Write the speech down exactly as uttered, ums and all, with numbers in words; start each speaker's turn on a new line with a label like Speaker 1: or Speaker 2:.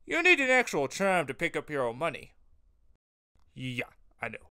Speaker 1: You need an actual charm to pick up your own money. Yeah, I know.